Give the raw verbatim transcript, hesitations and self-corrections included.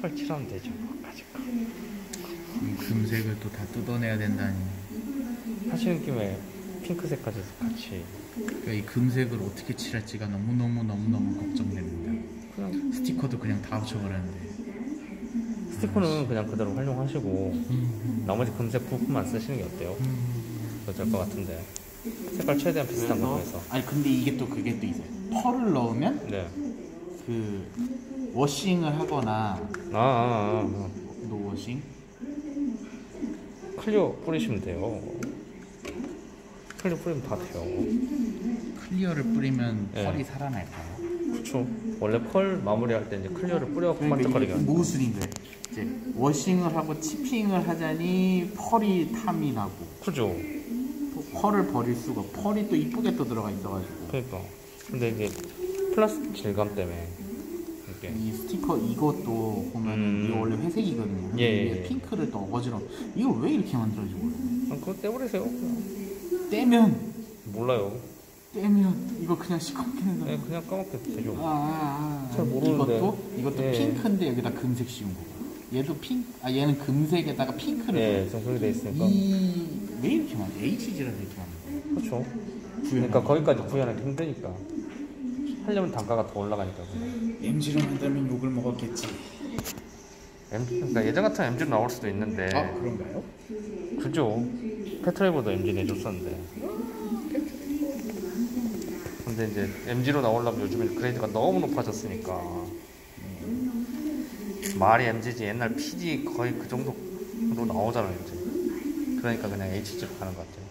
색깔 칠하면 되죠. 가지고. 이 금색을 또 다 뜯어내야 된다니. 하시는 김에 핑크색까지 같이. 그러니까 이 금색을 어떻게 칠할지가 너무너무너무너무 걱정됩니다. 그냥 스티커도 그냥 다 붙여버렸는데. 스티커는 그냥 그대로 활용하시고 음, 나머지 금색 부품만 쓰시는 게 어때요? 음. 그거 될 것 같은데. 색깔 최대한 비슷한 걸로 해서. 아니 근데 이게 또 그게 또 있어요. 펄을 넣으면 네. 그 워싱을 하거나 아, 아, 아, 아. 노워싱 클리어 뿌리시면 돼요. 클리어 뿌리면 다 돼요. 클리어를 뿌리면 네. 펄이 살아날까요? 그렇죠. 원래 펄 마무리할 때 이제 클리어를 뿌려갖고 그러니까 반짝거리게 이게 하는 거예요. 모순인 거예요. 이제 워싱을 하고 치핑을 하자니 펄이 탐이 나고 그죠. 또 펄을 버릴 수가 펄이 또 이쁘게 또 들어가 있어가지고 그러니까. 근데 이게 플라스틱 질감 때문에 이게 이 스티커 이것도 보면 음. 이거 원래 회색이거든요. 예, 이게 예. 핑크를 또 어거지로 이걸 왜 이렇게 만들어진 거예요? 아, 그거 떼버리세요. 그냥. 떼면 몰라요. 떼면 이거 그냥 시커멓게 된다. 네, 그냥 까맣게 되죠. 아, 아, 아. 잘 모르는데. 이것도 이것도 예. 핑크인데 여기다 금색 씌운 거고. 얘도 핑, 아 얘는 금색에다가 핑크를. 네, 좀 그렇게 돼 있으니까. 이 왜 이렇게 많아? 에이치지라서 이렇게 많은 거야. 그렇죠. 그러니까 거기까지 구현하기 힘드니까. 하려면 단가가 더 올라가니까. 엠지로 만들면 욕을 먹었겠지. M, 그러니까 예전 같은 엠지로 나올 수도 있는데. 아 그런가요? 그죠. 페트레이버도 엠지 내줬었는데. 근데 이제 엠지로 나오려면 요즘에 그레이드가 너무 높아졌으니까. 말이 엠지지 옛날 피지 거의 그 정도로 나오잖아요 이제. 그러니까 그냥 에이치지로 가는 것 같아요.